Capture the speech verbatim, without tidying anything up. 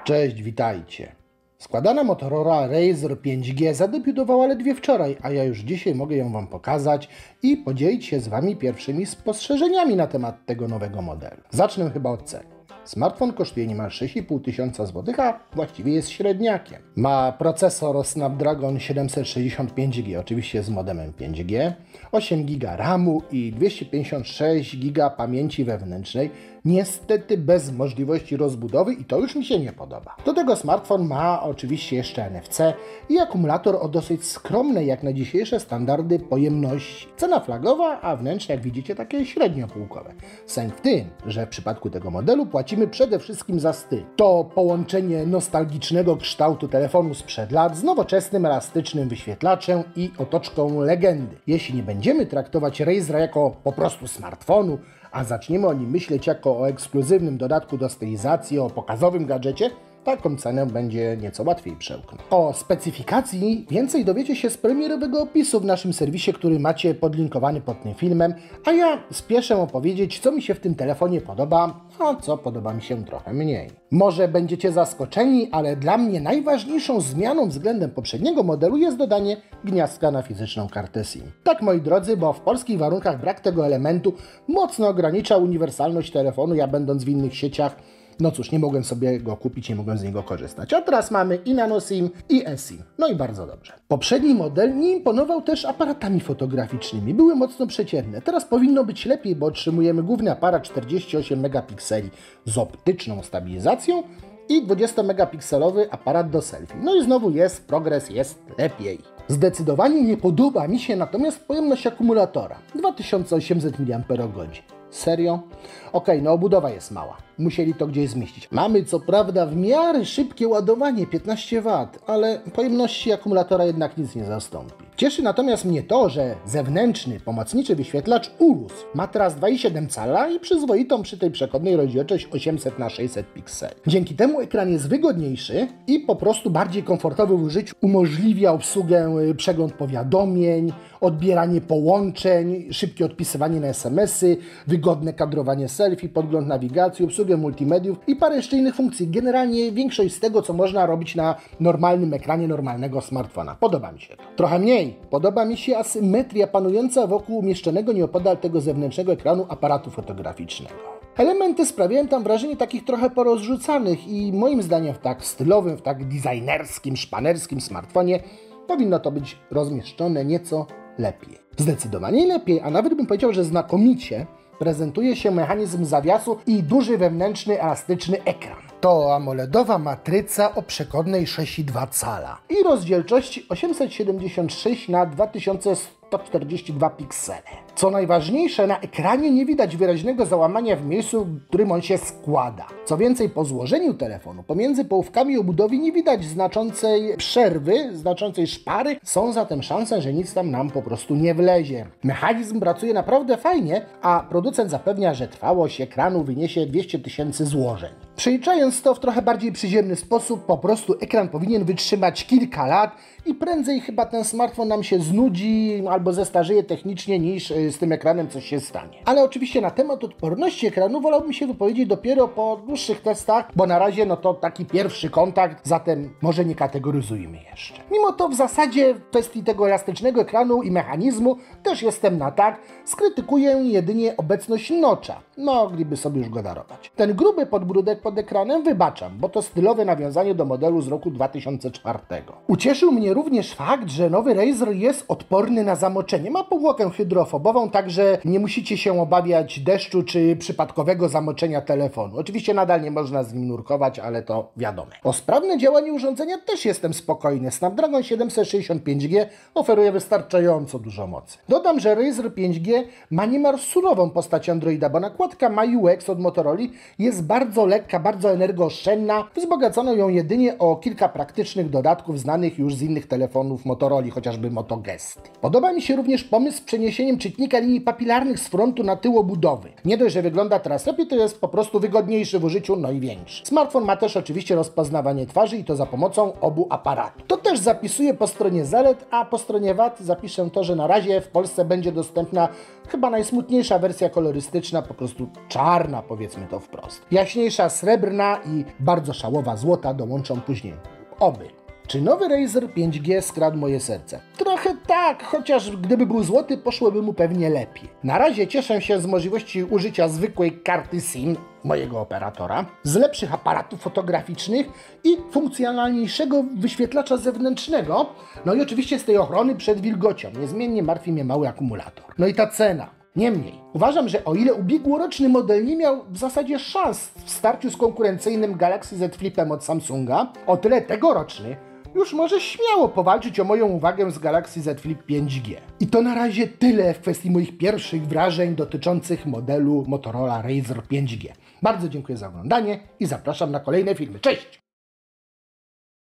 Cześć, witajcie. Składana Motorola Razr pięć G zadebiutowała ledwie wczoraj, a ja już dzisiaj mogę ją Wam pokazać i podzielić się z Wami pierwszymi spostrzeżeniami na temat tego nowego modelu. Zacznę chyba od ceny. Smartfon kosztuje niemal sześć i pół tysiąca złotych, a właściwie jest średniakiem. Ma procesor Snapdragon siedemset sześćdziesiąt pięć G, oczywiście z modemem pięć G, osiem giga ramu i dwieście pięćdziesiąt sześć giga pamięci wewnętrznej, niestety bez możliwości rozbudowy i to już mi się nie podoba. Do tego smartfon ma oczywiście jeszcze N F C i akumulator o dosyć skromnej jak na dzisiejsze standardy pojemności. Cena flagowa, a wnętrze jak widzicie takie średnio półkowe. Sęk w tym, że w przypadku tego modelu płacimy przede wszystkim za styl. To połączenie nostalgicznego kształtu telefonu sprzed lat z nowoczesnym, elastycznym wyświetlaczem i otoczką legendy. Jeśli nie będziemy traktować Razra jako po prostu smartfonu, a zaczniemy o nim myśleć jako o ekskluzywnym dodatku do stylizacji, o pokazowym gadżecie, taką cenę będzie nieco łatwiej przełknąć. O specyfikacji więcej dowiecie się z premierowego opisu w naszym serwisie, który macie podlinkowany pod tym filmem, a ja spieszę opowiedzieć, co mi się w tym telefonie podoba, a co podoba mi się trochę mniej. Może będziecie zaskoczeni, ale dla mnie najważniejszą zmianą względem poprzedniego modelu jest dodanie gniazdka na fizyczną kartę SIM. Tak, moi drodzy, bo w polskich warunkach brak tego elementu mocno ogranicza uniwersalność telefonu. Ja będąc w innych sieciach, no cóż, nie mogłem sobie go kupić, nie mogłem z niego korzystać. A teraz mamy i nano SIM, i eSIM. No i bardzo dobrze. Poprzedni model nie imponował też aparatami fotograficznymi. Były mocno przeciętne. Teraz powinno być lepiej, bo otrzymujemy główny aparat czterdzieści osiem megapikseli z optyczną stabilizacją i dwudziestomegapikselowy aparat do selfie. No i znowu jest progres, jest lepiej. Zdecydowanie nie podoba mi się natomiast pojemność akumulatora. dwa tysiące osiemset miliampergodzin. Serio? Okej, no obudowa jest mała. Musieli to gdzieś zmieścić. Mamy co prawda w miarę szybkie ładowanie, piętnaście watów, ale pojemności akumulatora jednak nic nie zastąpi. Cieszy natomiast mnie to, że zewnętrzny, pomocniczy wyświetlacz urósł. Ma teraz dwa i siedem cala i przyzwoitą przy tej przechodniej rozdzielczość osiemset na sześćset pikseli. Dzięki temu ekran jest wygodniejszy i po prostu bardziej komfortowy w użyciu. Umożliwia obsługę, przegląd powiadomień, odbieranie połączeń, szybkie odpisywanie na es em esy, wygodne kadrowanie selfie, podgląd nawigacji, obsługę multimediów i parę jeszcze innych funkcji. Generalnie większość z tego, co można robić na normalnym ekranie normalnego smartfona. Podoba mi się to. Trochę mniej podoba mi się asymetria panująca wokół umieszczonego nieopodal tego zewnętrznego ekranu aparatu fotograficznego. Elementy sprawiają tam wrażenie takich trochę porozrzucanych i moim zdaniem w tak stylowym, w tak designerskim, szpanerskim smartfonie powinno to być rozmieszczone nieco lepiej. Zdecydowanie lepiej, a nawet bym powiedział, że znakomicie prezentuje się mechanizm zawiasu i duży wewnętrzny, elastyczny ekran. To AMOLEDowa matryca o przekodnej sześć i dwa cala i rozdzielczości osiemset siedemdziesiąt sześć na dwa tysiące sto czterdzieści dwa piksele. Co najważniejsze, na ekranie nie widać wyraźnego załamania w miejscu, w którym on się składa. Co więcej, po złożeniu telefonu pomiędzy połówkami obudowy nie widać znaczącej przerwy, znaczącej szpary. Są zatem szanse, że nic tam nam po prostu nie wlezie. Mechanizm pracuje naprawdę fajnie, a producent zapewnia, że trwałość ekranu wyniesie dwieście tysięcy złożeń. Przeliczając to w trochę bardziej przyziemny sposób, po prostu ekran powinien wytrzymać kilka lat i prędzej chyba ten smartfon nam się znudzi albo zestarzeje technicznie, niż z tym ekranem coś się stanie. Ale oczywiście na temat odporności ekranu wolałbym się wypowiedzieć dopiero po dłuższych testach, bo na razie no to taki pierwszy kontakt, zatem może nie kategoryzujmy jeszcze. Mimo to w zasadzie w kwestii tego elastycznego ekranu i mechanizmu też jestem na tak, skrytykuję jedynie obecność notcha. Mogliby sobie już go darować. Ten gruby podbródek pod ekranem wybaczam, bo to stylowe nawiązanie do modelu z roku dwa tysiące czwartego. Ucieszył mnie również fakt, że nowy Razr jest odporny na zamoczenie. Ma powłokę hydrofobową, także nie musicie się obawiać deszczu czy przypadkowego zamoczenia telefonu. Oczywiście nadal nie można z nim nurkować, ale to wiadome. O sprawne działanie urządzenia też jestem spokojny. Snapdragon siedemset sześćdziesiąt pięć G oferuje wystarczająco dużo mocy. Dodam, że Razr pięć G ma niemal surową postać Androida, bo nakładka M I U X od Motorola jest bardzo lekka, bardzo energooszczędna. Wzbogacono ją jedynie o kilka praktycznych dodatków znanych już z innych telefonów Motorola, chociażby Moto Gest. Podoba mi się również pomysł z przeniesieniem czytnika linii papilarnych z frontu na tył obudowy. Nie dość, że wygląda teraz lepiej, to jest po prostu wygodniejszy w użyciu, no i większy. Smartfon ma też oczywiście rozpoznawanie twarzy i to za pomocą obu aparatów. To też zapisuję po stronie zalet, a po stronie wad zapiszę to, że na razie w Polsce będzie dostępna Chyba najsmutniejsza wersja kolorystyczna, po prostu czarna, powiedzmy to wprost. Jaśniejsza srebrna i bardzo szałowa złota dołączą później. Oby. Czy nowy Razer pięć G skradł moje serce? Trochę tak, chociaż gdyby był złoty, poszłoby mu pewnie lepiej. Na razie cieszę się z możliwości użycia zwykłej karty SIM mojego operatora, z lepszych aparatów fotograficznych i funkcjonalniejszego wyświetlacza zewnętrznego, no i oczywiście z tej ochrony przed wilgocią. Niezmiennie martwi mnie mały akumulator. No i ta cena. Niemniej, uważam, że o ile ubiegłoroczny model nie miał w zasadzie szans w starciu z konkurencyjnym Galaxy Z Flipem od Samsunga, o tyle tegoroczny już może śmiało powalczyć o moją uwagę z Galaxy Z Flip pięć G. I to na razie tyle w kwestii moich pierwszych wrażeń dotyczących modelu Motorola Razer pięć G. Bardzo dziękuję za oglądanie i zapraszam na kolejne filmy. Cześć!